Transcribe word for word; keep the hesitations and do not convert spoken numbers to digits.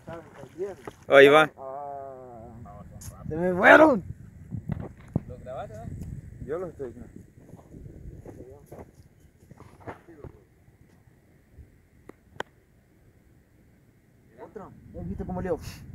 estaban cayendo. Ahí va. Ah, se me fueron. ¿Lo grabaste, no? Yo lo estoy viendo. Otro, ¿ya viste cómo leo?